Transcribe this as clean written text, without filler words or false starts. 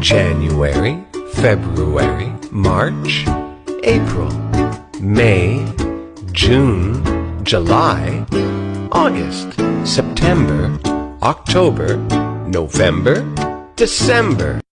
January, February, March, April, May, June, July, August, September, October, November, December.